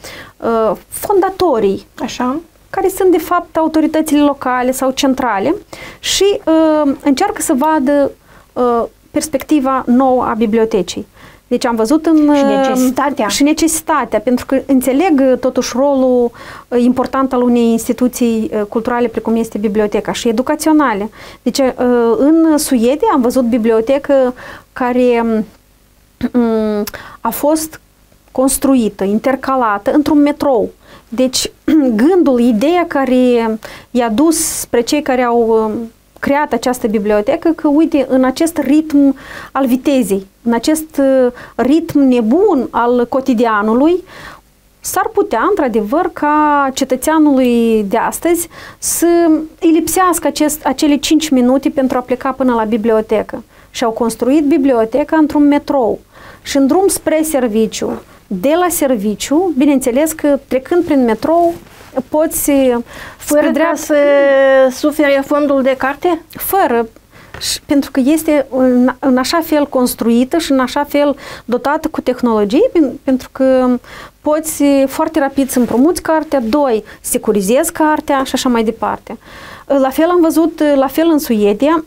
fondatorii, așa, care sunt de fapt autoritățile locale sau centrale și uh, încearcă să vadă uh, perspectiva nouă a bibliotecii. Deci am văzut în... Și necesitatea. Și necesitatea, pentru că înțeleg totuși rolul important al unei instituții culturale precum este biblioteca și educaționale. Deci în Suedia am văzut bibliotecă care um, a fost construită, intercalată într-un metrou. Deci gândul, ideea care i-a dus spre cei care au creat această bibliotecă, că uite, în acest ritm al vitezei, în acest ritm nebun al cotidianului, s-ar putea, într-adevăr, ca cetățeanului de astăzi să îi lipsească acest, acele cinci minute pentru a pleca până la bibliotecă. Și au construit biblioteca într-un metrou. Și în drum spre serviciu, de la serviciu, bineînțeles că trecând prin metrou, poți... Fără ca să sufere fondul de carte? Fără, pentru că este în, în așa fel construită și în așa fel dotată cu tehnologii, pentru că poți foarte rapid să împrumuți cartea, doi, securizezi cartea și așa mai departe. La fel am văzut, la fel în Suedia,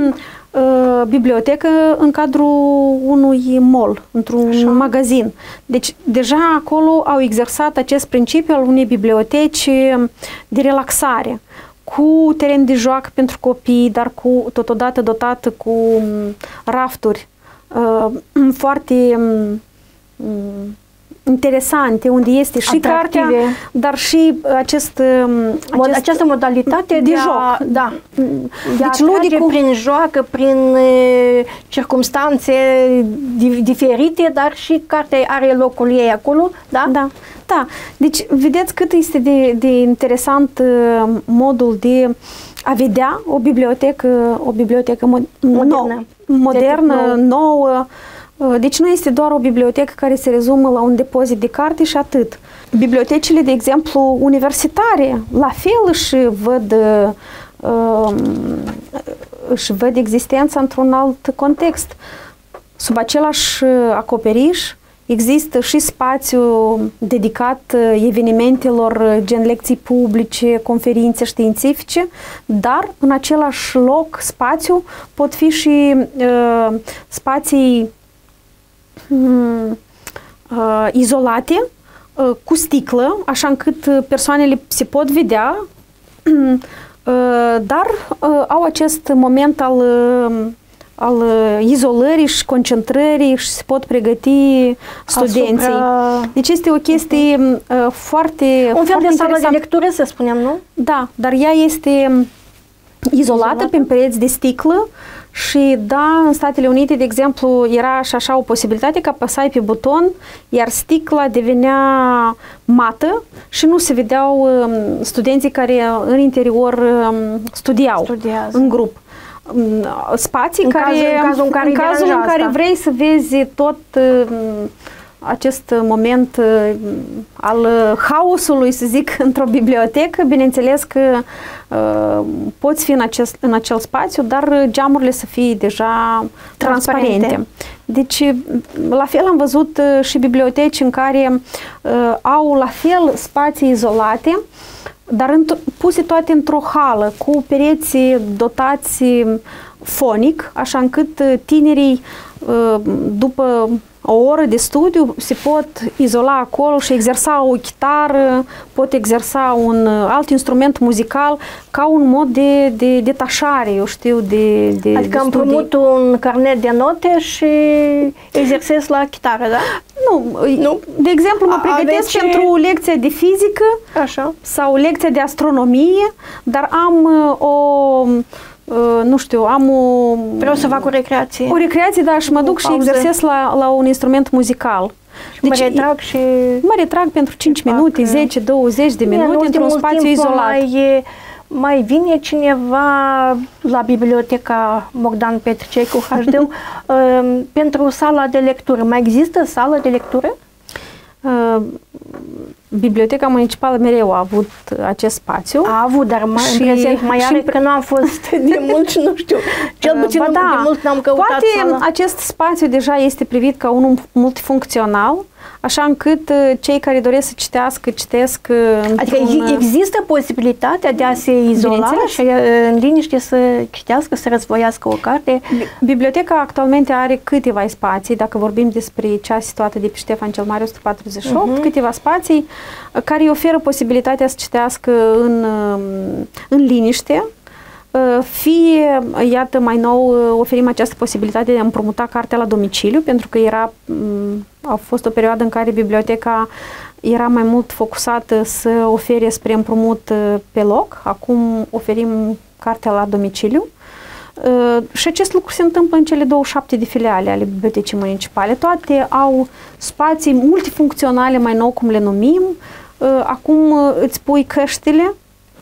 bibliotecă în cadrul unui mall, într-un magazin. Deci, deja acolo au exersat acest principiu al unei biblioteci de relaxare. cu teren de joacă pentru copii, dar cu totodată dotată cu rafturi uh, foarte um, interesante, unde este și atractive. Cartea, dar și acest, Mod, acest această modalitate de, de a, joc. Da. De Deci ludicul prin joacă, prin e, circumstanțe diferite, dar și cartea are locul ei acolo, da? Da. Da. Deci, vedeți cât este de, de interesant uh, modul de a vedea o bibliotecă, o bibliotecă mo- modernă, modernă, nouă. Deci nu este doar o bibliotecă care se rezumă la un depozit de carte și atât. Bibliotecile, de exemplu, universitare, la fel își văd, uh, își văd existența într-un alt context. Sub același acoperiș există și spațiu dedicat evenimentelor gen lecții publice, conferințe științifice, dar în același loc, spațiu, pot fi și uh, spații uh, izolate, uh, cu sticlă, așa încât persoanele se pot vedea, uh, dar uh, au acest moment al uh, al izolării și concentrării și se pot pregăti studenții. Asupra... Deci este o chestie uh, foarte Un fel foarte de sală de lectură, să spunem, nu? Da, dar ea este izolată, izolată pe pereți de sticlă și da, în Statele Unite, de exemplu, era și așa o posibilitate că apăsai pe buton, iar sticla devenea mată și nu se vedeau um, studenții care în interior um, studiau Studiază. în grup. Spații în care, cazul, în cazul în care, în, cazul în care vrei să vezi tot uh, acest moment uh, al haosului, să zic, într-o bibliotecă, bineînțeles că uh, poți fi în, acest, în acel spațiu, dar geamurile să fie deja transparente. transparente. Deci, la fel am văzut uh, și biblioteci în care uh, au la fel spații izolate, dar puse toate într-o hală, cu pereți dotați fonic, așa încât tinerii, după o oră de studiu, se pot izola acolo și exersa o chitară, pot exersa un alt instrument muzical ca un mod de, de detașare, eu știu, de, de Adică de împrumut un carnet de note și exersez la chitară, da? Nu, nu. De exemplu, mă pregătesc și... pentru lecția de fizică. Așa. Sau lecția de astronomie, dar am uh, o... Uh, nu știu, am o... Vreau să fac o recreație. O recreație, da, și mă duc și exersez la, la un instrument muzical. Și deci, mă retrag și... Mă retrag pentru cinci minute, zece, douăzeci de minute într-un spațiu izolat. Mai, mai vine cineva la Biblioteca Bogdan Petricei cu H D uh, pentru sala de lectură. Mai există sală de lectură? Uh, Biblioteca Municipală mereu a avut acest spațiu. A avut, dar mai, și, în prezent mai are că nu am fost de mult și nu știu. Cel puțin ba, da, de mult n-am căutat poate sala. Acest spațiu deja este privit ca unul multifuncțional, așa încât cei care doresc să citească, citesc. Adică există posibilitatea de a se izola și în liniște să citească, să războiască o carte? Biblioteca actualmente are câteva spații, dacă vorbim despre cea situată de pe Ștefan cel Mare o sută patruzeci și opt, uh-huh. câteva spații care îi oferă posibilitatea să citească în, în liniște. Fie, iată, mai nou oferim această posibilitate de a împrumuta cartea la domiciliu, pentru că era, a fost o perioadă în care biblioteca era mai mult focusată să ofere spre împrumut pe loc. Acum oferim cartea la domiciliu. Și acest lucru se întâmplă în cele douăzeci și șapte de filiale ale Bibliotecii Municipale. Toate au spații multifuncționale, mai nou cum le numim. Acum îți pui căștile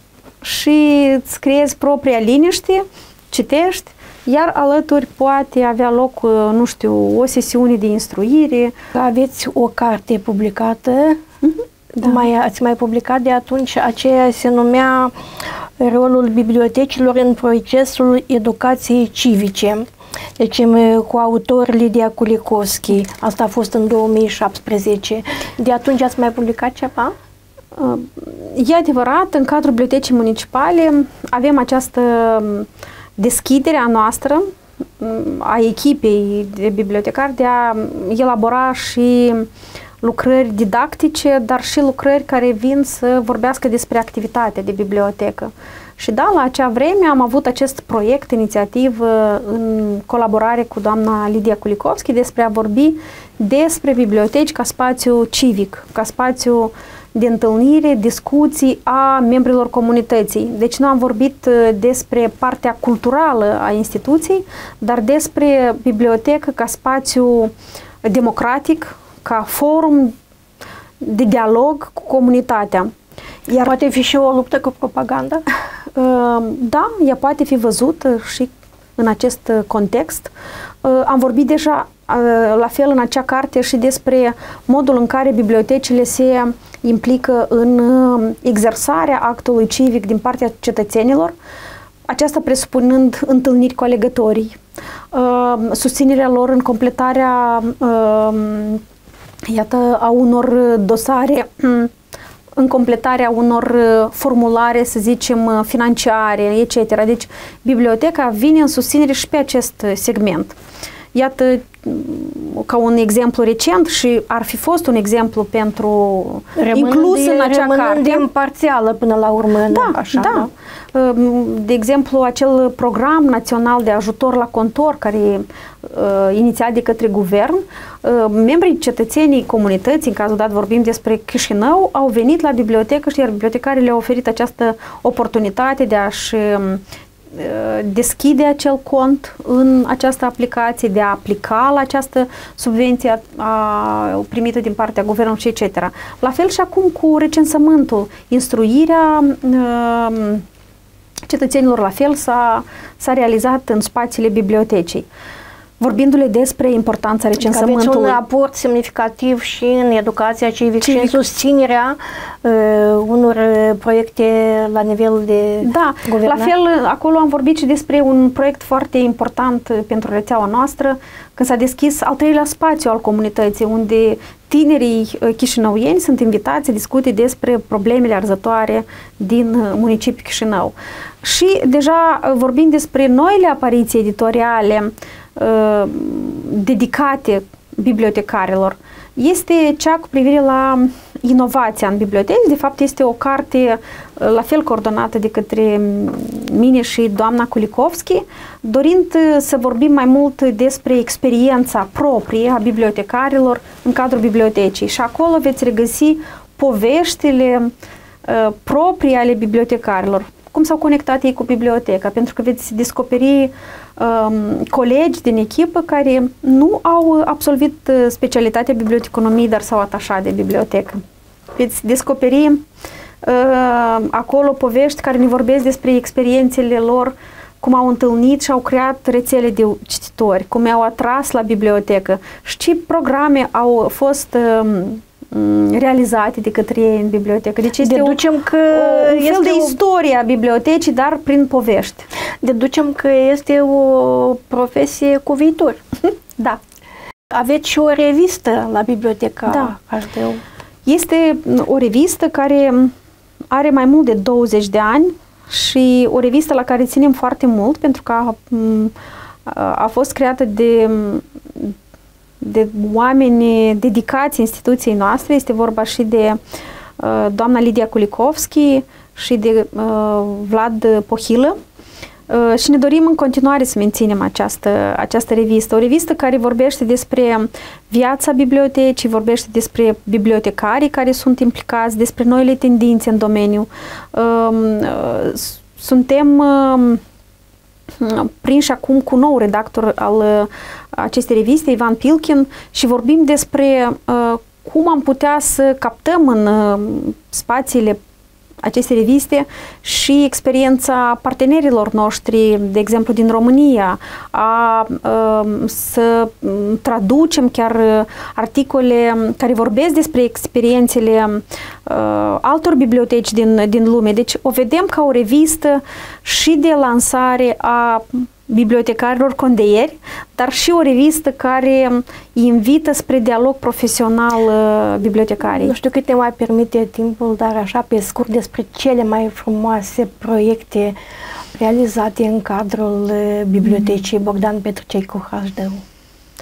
și îți creezi propria liniște, citești, iar alături poate avea loc, nu știu, o sesiune de instruire. Aveți o carte publicată, mm-hmm. da. mai, ați mai publicat de atunci, aceea se numea Rolul bibliotecilor în procesul educației civice. Deci cu autor Lidia Kulikovski. Asta a fost în două mii șaptesprezece. De atunci ați mai publicat ceva? E adevărat, în cadrul Bibliotecii Municipale avem această deschidere a noastră, a echipei de bibliotecari, de a elabora și lucrări didactice, dar și lucrări care vin să vorbească despre activitatea de bibliotecă. Și da, la acea vreme am avut acest proiect, inițiativă, în colaborare cu doamna Lidia Kulikovski despre a vorbi despre biblioteci ca spațiu civic, ca spațiu de întâlnire, discuții a membrilor comunității. Deci nu am vorbit despre partea culturală a instituției, dar despre bibliotecă ca spațiu democratic, ca forum de dialog cu comunitatea. Iar poate fi și o luptă cu propaganda? Da, ea poate fi văzută și în acest context. Am vorbit deja la fel în acea carte și despre modul în care bibliotecile se implică în exersarea actului civic din partea cetățenilor, aceasta presupunând întâlniri cu alegătorii, susținerea lor în completarea iată, a unor dosare, în completarea unor formulare, să zicem, financiare, et cetera. Deci, biblioteca vine în susținere și pe acest segment. Iată, ca un exemplu recent și ar fi fost un exemplu pentru rămânând inclus în acea carte. Imparțială până la urmă. Da, așa, da. da. De exemplu, acel program național de ajutor la contor, care e uh, inițiat de către guvern, uh, membrii cetățenii comunității, în cazul dat vorbim despre Chișinău, au venit la bibliotecă și iar bibliotecarii le-au oferit această oportunitate de a-și uh, deschide acel cont în această aplicație, de a aplica la această subvenție a, a, primită din partea guvernului și et cetera. La fel și acum cu recensământul, instruirea a, cetățenilor la fel s-a, s-a realizat în spațiile bibliotecii. Vorbindu-le despre importanța recensământului. Aveți un aport semnificativ și în educația civică Civic. și în susținerea uh, unor proiecte la nivel de Da, guvernare. La fel, acolo am vorbit și despre un proiect foarte important pentru rețeaua noastră, când s-a deschis al treilea spațiu al comunității, unde tinerii chișinăuieni sunt invitați să discute despre problemele arzătoare din municipiul Chișinău. Și deja vorbind despre noile apariții editoriale uh, dedicate bibliotecarilor, este cea cu privire la inovația în biblioteci. De fapt, este o carte la fel coordonată de către mine și doamna Kulikovski, dorind să vorbim mai mult despre experiența proprie a bibliotecarilor în cadrul bibliotecii. Și acolo veți regăsi poveștile uh, proprii ale bibliotecarilor, cum s-au conectat ei cu biblioteca, pentru că veți descoperi um, colegi din echipă care nu au absolvit specialitatea biblioteconomie, dar s-au atașat de bibliotecă. Veți descoperi uh, acolo povești care ne vorbesc despre experiențele lor, cum au întâlnit și au creat rețele de cititori, cum i-au atras la bibliotecă și ce programe au fost uh, realizate de către ei în bibliotecă. Deci este Deducem că o, un fel este de o... istorie a bibliotecii, dar prin povești. Deducem că este o profesie cu viitor. Da. Aveți și o revistă la biblioteca da. H D U. Este o revistă care are mai mult de douăzeci de ani și o revistă la care ținem foarte mult, pentru că a, a fost creată de de oameni dedicați instituției noastre. Este vorba și de uh, doamna Lidia Kulikovski și de uh, Vlad Pohilă. Uh, și ne dorim în continuare să menținem această, această revistă. O revistă care vorbește despre viața bibliotecii, vorbește despre bibliotecarii care sunt implicați, despre noile tendințe în domeniu. Uh, uh, suntem uh, prinși acum cu nou redactor al acestei reviste, Ivan Pilkin, și vorbim despre uh, cum am putea să captăm în uh, spațiile acestei reviste și experiența partenerilor noștri, de exemplu din România, a, a, să traducem chiar articole care vorbesc despre experiențele a, altor biblioteci din, din lume. Deci o vedem ca o revistă și de lansare a bibliotecarilor condeieri, dar și o revistă care invită spre dialog profesional uh, bibliotecarii. Nu știu cât ne mai permite timpul, dar așa pe scurt despre cele mai frumoase proiecte realizate în cadrul uh, Bibliotecii mm. Bogdan Petrucei H D U.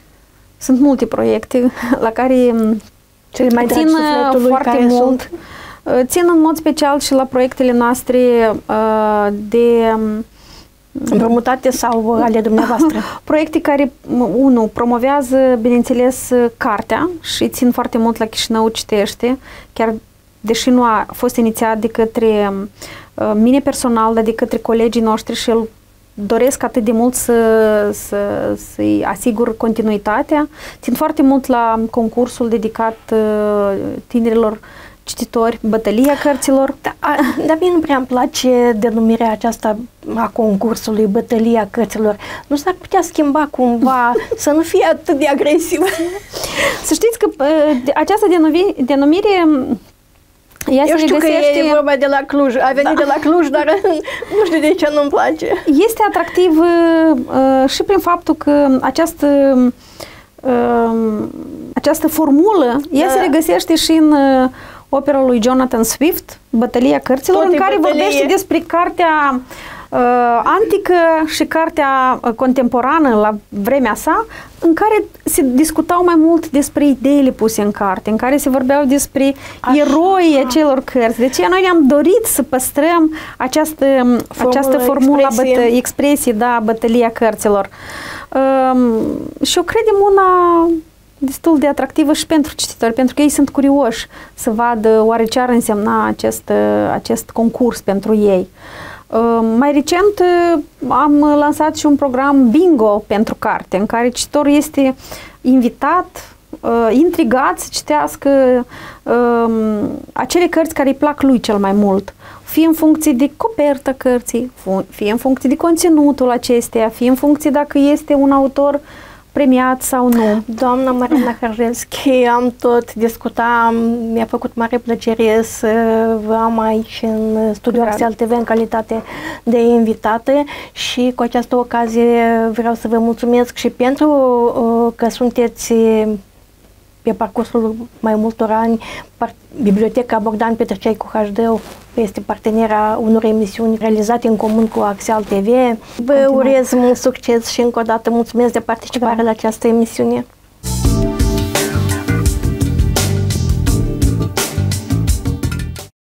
Sunt multe proiecte la care cele mai țin foarte mult. Sunt? Țin în mod special și la proiectele noastre de împrumutate sau ale dumneavoastră? Proiecte care, unu, promovează, bineînțeles, cartea și țin foarte mult la Chișinău Citește, chiar deși nu a fost inițiat de către uh, mine personal, dar de către colegii noștri și îl doresc atât de mult să, să, să-i asigur continuitatea. Țin foarte mult la concursul dedicat uh, tinerilor cititori, Bătălia Cărților. Da, dar mie nu prea îmi place denumirea aceasta a concursului, Bătălia Cărților. Nu s-ar putea schimba cumva, să nu fie atât de agresiv? Să știți că uh, această denumire, denumire ea Eu se știu regăsește... că e vorba de la Cluj, a venit da. de la Cluj, dar nu știu de ce nu-mi place. Este atractiv uh, și prin faptul că această, uh, această formulă, ea da. se regăsește și în uh, opera lui Jonathan Swift, Bătălia Cărților, Tot în care bătălie. vorbește despre cartea uh, antică și cartea uh, contemporană la vremea sa, în care se discutau mai mult despre ideile puse în carte, în care se vorbeau despre Așa. eroii acelor cărți. De aceea noi ne-am dorit să păstrăm această formulă, această formulă expresie. Bătă, expresie, da, Bătălia Cărților. Um, și o credem una destul de atractivă și pentru cititori, pentru că ei sunt curioși să vadă oare ce ar însemna acest, acest concurs pentru ei. Uh, mai recent uh, am lansat și un program bingo pentru carte, în care cititorul este invitat, uh, intrigat să citească uh, acele cărți care îi plac lui cel mai mult, fie în funcție de coperta cărții, fie în funcție de conținutul acesteia, fie în funcție dacă este un autor premiat sau nu. Doamna Marina Harjelski, am tot discutat, mi-a făcut mare plăcere să vă am aici în studiul Axial T V în calitate de invitată și cu această ocazie vreau să vă mulțumesc și pentru că sunteți pe parcursul mai multor ani Biblioteca Bogdan Petricei cu H D este partenera unor emisiuni realizate în comun cu Axial T V. Vă urez mult succes și încă o dată mulțumesc de participare da. la această emisiune.